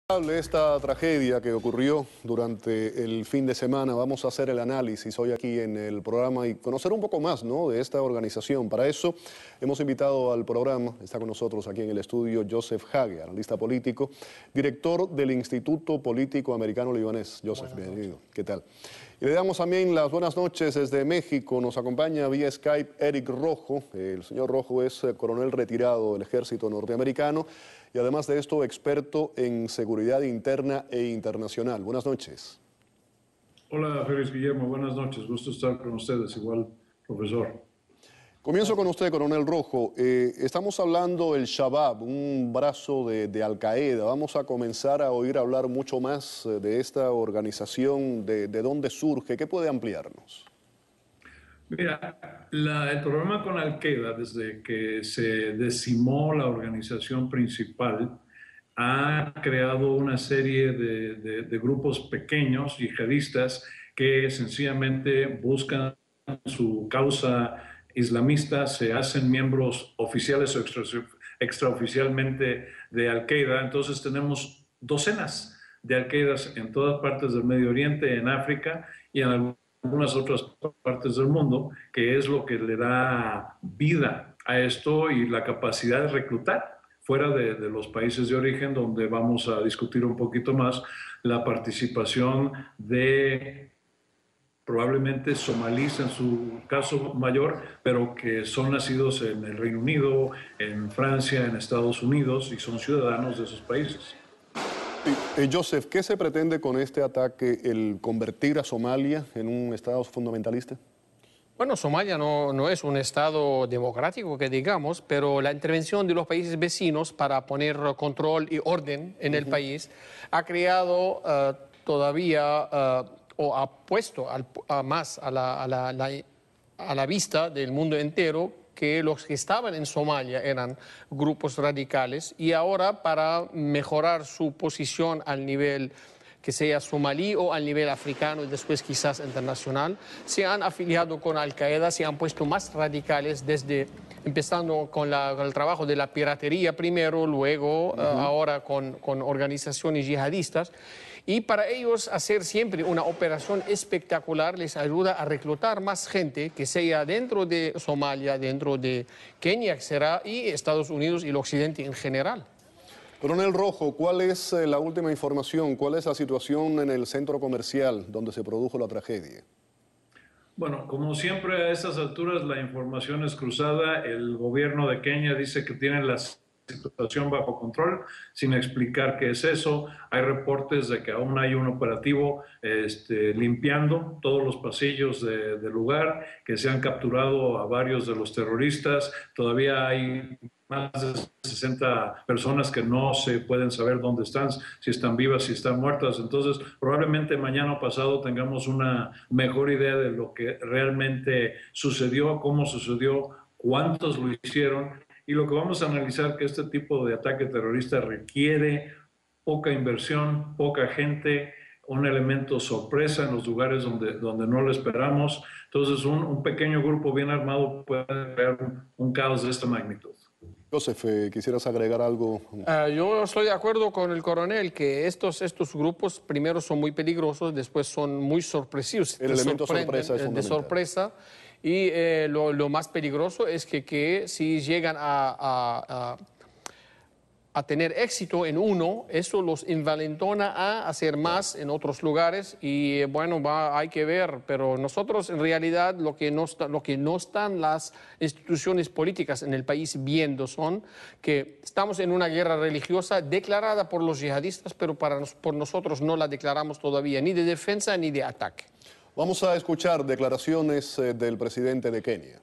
Esta tragedia que ocurrió durante el fin de semana, vamos a hacer el análisis hoy aquí en el programa y conocer un poco más, ¿no?, de esta organización. Para eso hemos invitado al programa, está con nosotros aquí en el estudio Joseph Hage, analista político, director del Instituto Político Americano-Libanés. Joseph, bienvenido. ¿Qué tal? Y le damos también las buenas noches desde México. Nos acompaña vía Skype Eric Rojo. El señor Rojo es coronel retirado del ejército norteamericano y además de esto experto en seguridad interna e internacional. Buenas noches. Hola, Félix Guillermo. Buenas noches. Gusto estar con ustedes, igual, profesor. Comienzo con usted, coronel Rojo. Estamos hablando del Shabab, un brazo de Al Qaeda. Vamos a comenzar a oír hablar mucho más de esta organización, de dónde surge. ¿Qué puede ampliarnos? Mira, el problema con Al Qaeda, desde que se decimó la organización principal, ha creado una serie de grupos pequeños, yihadistas, que sencillamente buscan su causa islamista, se hacen miembros oficiales o extraoficialmente de Al Qaeda. Entonces tenemos docenas de Al Qaedas en todas partes del Medio Oriente, en África y en algunas otras partes del mundo, que es lo que le da vida a esto y la capacidad de reclutar fuera de los países de origen, donde vamos a discutir un poquito más la participación de probablemente somalíes en su caso mayor, pero que son nacidos en el Reino Unido, en Francia, en Estados Unidos y son ciudadanos de esos países. Joseph, ¿qué se pretende con este ataque, el convertir a Somalia en un estado fundamentalista? Bueno, Somalia no es un estado democrático, que digamos, pero la intervención de los países vecinos para poner control y orden en el país ha creado todavía o ha puesto más a la vista del mundo entero que los que estaban en Somalia eran grupos radicales y ahora, para mejorar su posición al nivel que sea somalí o al nivel africano y después quizás internacional, se han afiliado con Al Qaeda, se han puesto más radicales empezando con el trabajo de la piratería primero, luego ahora con organizaciones yihadistas. Y para ellos hacer siempre una operación espectacular les ayuda a reclutar más gente que sea dentro de Somalia, dentro de Kenia, que será, y Estados Unidos y el Occidente en general. Coronel Rojo, ¿cuál es la última información? ¿Cuál es la situación en el centro comercial donde se produjo la tragedia? Bueno, como siempre a estas alturas la información es cruzada. El gobierno de Kenia dice que tienen la situación bajo control, sin explicar qué es eso. Hay reportes de que aún hay un operativo limpiando todos los pasillos del lugar, que se han capturado a varios de los terroristas. Todavía hay más de 60 personas que no se pueden saber dónde están, si están vivas, si están muertas. Entonces, probablemente mañana o pasado tengamos una mejor idea de lo que realmente sucedió, cómo sucedió, cuántos lo hicieron. Y lo que vamos a analizar, que este tipo de ataque terrorista requiere poca inversión, poca gente, un elemento sorpresa en los lugares donde no lo esperamos. Entonces, un pequeño grupo bien armado puede crear un caos de esta magnitud. Joseph, ¿quisieras agregar algo? Yo estoy de acuerdo con el coronel que estos grupos primero son muy peligrosos, después son muy sorpresivos. El elemento sorpresa es fundamental. De sorpresa. Y lo más peligroso es que si llegan a tener éxito en uno, eso los envalentona a hacer más en otros lugares y bueno, hay que ver, pero nosotros en realidad lo que no están las instituciones políticas en el país viendo son que estamos en una guerra religiosa declarada por los yihadistas, pero por nosotros no la declaramos todavía ni de defensa ni de ataque. Vamos a escuchar declaraciones del presidente de Kenia.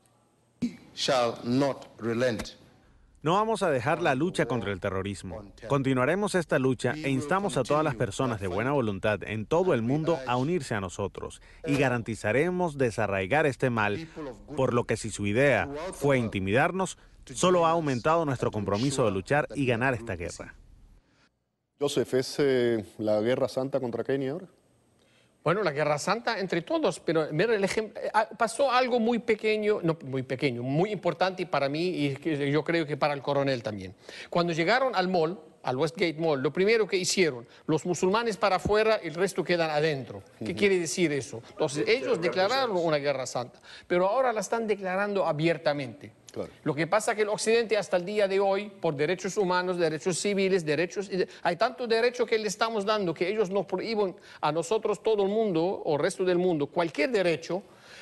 Shall not relent. No vamos a dejar la lucha contra el terrorismo. Continuaremos esta lucha e instamos a todas las personas de buena voluntad en todo el mundo a unirse a nosotros y garantizaremos desarraigar este mal, por lo que si su idea fue intimidarnos, solo ha aumentado nuestro compromiso de luchar y ganar esta guerra. Joseph, ¿es la guerra santa contra Kenia ahora? Bueno, la Guerra Santa entre todos, pero mira el ejemplo, pasó algo muy pequeño, no muy pequeño, muy importante para mí y yo creo que para el coronel también. Cuando llegaron al mall, al Westgate Mall, lo primero que hicieron, los musulmanes para afuera, el resto quedan adentro. ¿Qué quiere decir eso? Entonces, ellos declararon una guerra santa, pero ahora la están declarando abiertamente. Claro. Lo que pasa es que el Occidente hasta el día de hoy, por derechos humanos, derechos civiles, hay tanto derecho que le estamos dando que ellos nos prohíben a nosotros, todo el mundo, o el resto del mundo, cualquier derecho,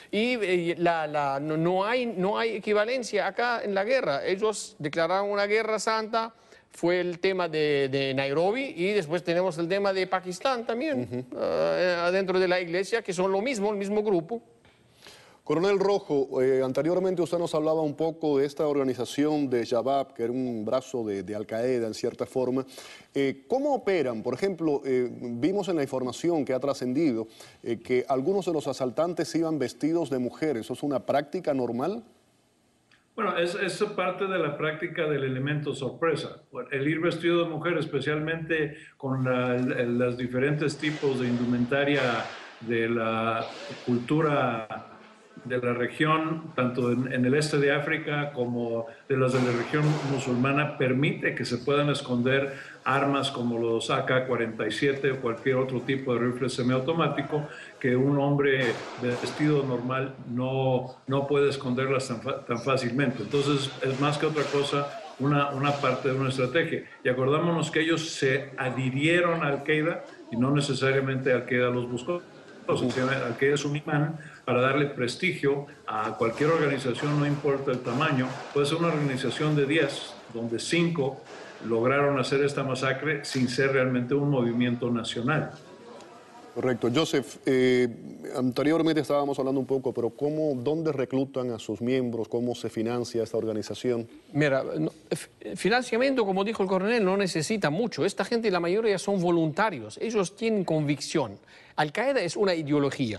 y no hay equivalencia acá en la guerra. Ellos declararon una guerra santa, fue el tema de Nairobi, y después tenemos el tema de Pakistán también, adentro de la iglesia, que son lo mismo, el mismo grupo. Coronel Rojo, anteriormente usted nos hablaba un poco de esta organización de Shabab, que era un brazo de Al-Qaeda en cierta forma. ¿Cómo operan? Por ejemplo, vimos en la información que ha trascendido que algunos de los asaltantes iban vestidos de mujeres. ¿Eso es una práctica normal? Bueno, es parte de la práctica del elemento sorpresa. El ir vestido de mujer, especialmente con los diferentes tipos de indumentaria de la cultura de la región, tanto en el este de África como de las de la región musulmana, permite que se puedan esconder armas como los AK-47 o cualquier otro tipo de rifle semiautomático que un hombre vestido normal no puede esconderlas tan fácilmente. Entonces, es más que otra cosa una parte de una estrategia. Y acordémonos que ellos se adhirieron a Al-Qaeda y no necesariamente Al-Qaeda los buscó. Al-Qaeda es un imán para darle prestigio a cualquier organización, no importa el tamaño. Puede ser una organización de 10, donde 5 lograron hacer esta masacre sin ser realmente un movimiento nacional. Correcto. Joseph, anteriormente estábamos hablando un poco, pero ¿dónde reclutan a sus miembros? ¿Cómo se financia esta organización? Mira, financiamiento, como dijo el coronel, no necesita mucho. Esta gente, la mayoría son voluntarios. Ellos tienen convicción. Al-Qaeda es una ideología.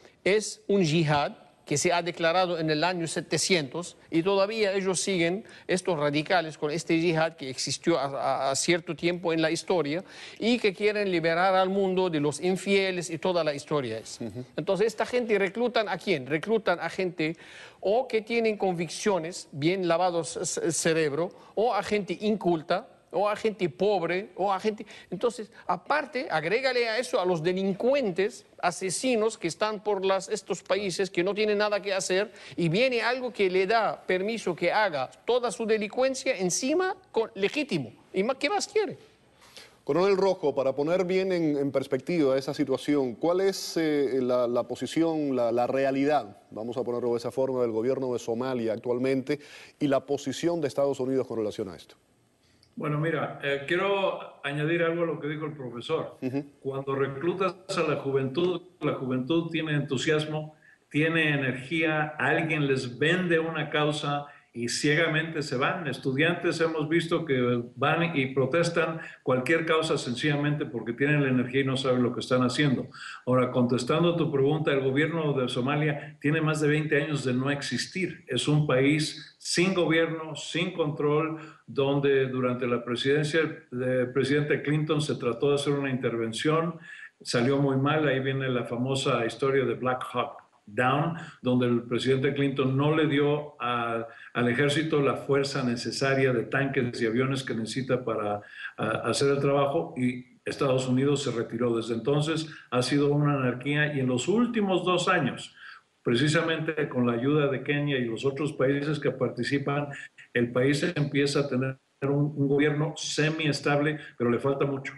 Es un yihad que se ha declarado en el año 700 y todavía ellos siguen, estos radicales, con este yihad que existió a cierto tiempo en la historia y que quieren liberar al mundo de los infieles y toda la historia es. Entonces, esta gente reclutan ¿a quién? Reclutan a gente o que tienen convicciones, bien lavados el cerebro, o a gente inculta, o a gente pobre, o a gente... Entonces, aparte, agrégale a eso a los delincuentes, asesinos que están por estos países que no tienen nada que hacer, y viene algo que le da permiso que haga toda su delincuencia encima legítimo. ¿Y qué más quiere? Coronel Rojo, para poner bien en perspectiva esa situación, ¿cuál es la posición, la realidad, vamos a ponerlo de esa forma, del gobierno de Somalia actualmente y la posición de Estados Unidos con relación a esto? Bueno, mira, quiero añadir algo a lo que dijo el profesor. Cuando reclutas a la juventud tiene entusiasmo, tiene energía, alguien les vende una causa y ciegamente se van. Estudiantes hemos visto que van y protestan cualquier causa sencillamente porque tienen la energía y no saben lo que están haciendo. Ahora, contestando a tu pregunta, el gobierno de Somalia tiene más de 20 años de no existir. Es un país sin gobierno, sin control, donde durante la presidencia del presidente Clinton se trató de hacer una intervención, salió muy mal. Ahí viene la famosa historia de Black Hawk Down, donde el presidente Clinton no le dio al ejército la fuerza necesaria de tanques y aviones que necesita para hacer el trabajo, y Estados Unidos se retiró. Desde entonces ha sido una anarquía, y en los últimos 2 años, precisamente con la ayuda de Kenia y los otros países que participan, el país empieza a tener un gobierno semiestable, pero le falta mucho.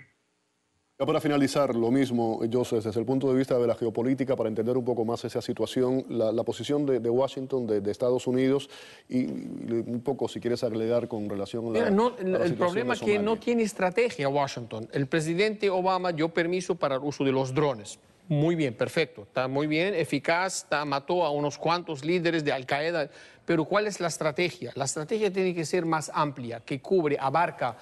Ya para finalizar, lo mismo, Joseph, desde el punto de vista de la geopolítica, para entender un poco más esa situación, la posición de Washington, de Estados Unidos, y un poco, si quieres agregar con relación a la el problema es que no tiene estrategia Washington. El presidente Obama dio permiso para el uso de los drones. Muy bien, perfecto, está muy bien, eficaz, mató a unos cuantos líderes de Al-Qaeda, pero ¿cuál es la estrategia? La estrategia tiene que ser más amplia, que cubre, abarca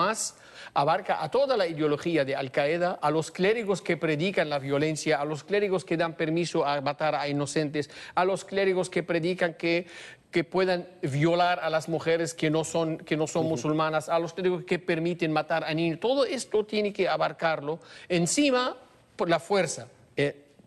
a toda la ideología de Al-Qaeda, a los clérigos que predican la violencia, a los clérigos que dan permiso a matar a inocentes, a los clérigos que predican que puedan violar a las mujeres que no son musulmanas, a los clérigos que permiten matar a niños. Todo esto tiene que abarcarlo encima por la fuerza.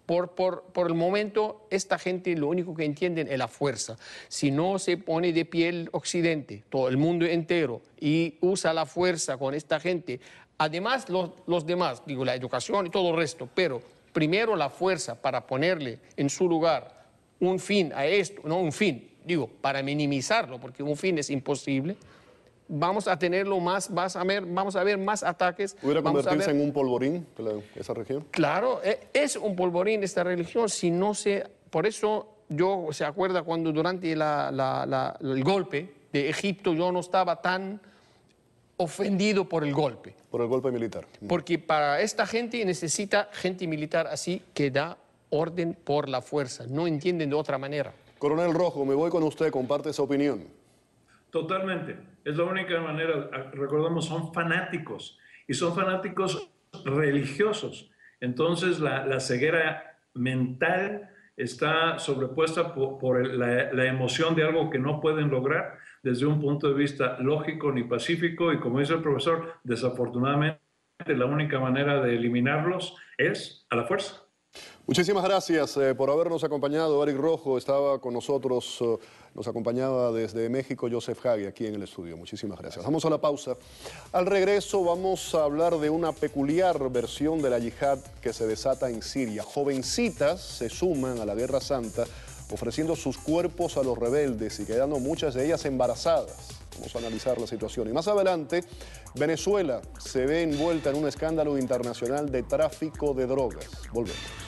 Por el momento, esta gente lo único que entienden es la fuerza. Si no se pone de pie el Occidente, todo el mundo entero, y usa la fuerza con esta gente, además los demás, digo, la educación y todo el resto, pero primero la fuerza para ponerle en su lugar un fin a esto, no un fin, digo, para minimizarlo, porque un fin es imposible, vamos a tenerlo más, vamos a ver más ataques. ¿Pudiera convertirse en un polvorín esa región? Claro, es un polvorín esta religión, si no se... Por eso yo, se acuerda cuando durante el golpe de Egipto yo no estaba tan ofendido por el golpe. Por el golpe militar. Porque para esta gente necesita gente militar así que da orden por la fuerza, no entienden de otra manera. Coronel Rojo, me voy con usted, comparte esa opinión. Totalmente. Es la única manera. Recordemos, son fanáticos y son fanáticos religiosos. Entonces, la ceguera mental está sobrepuesta por la emoción de algo que no pueden lograr desde un punto de vista lógico ni pacífico. Y como dice el profesor, desafortunadamente, la única manera de eliminarlos es a la fuerza. Muchísimas gracias por habernos acompañado. Eric Rojo estaba con nosotros, nos acompañaba desde México Joseph Hagi aquí en el estudio. Muchísimas gracias. Vamos a la pausa. Al regreso vamos a hablar de una peculiar versión de la yihad que se desata en Siria. Jovencitas se suman a la Guerra Santa ofreciendo sus cuerpos a los rebeldes y quedando muchas de ellas embarazadas. Vamos a analizar la situación. Y más adelante, Venezuela se ve envuelta en un escándalo internacional de tráfico de drogas. Volvemos.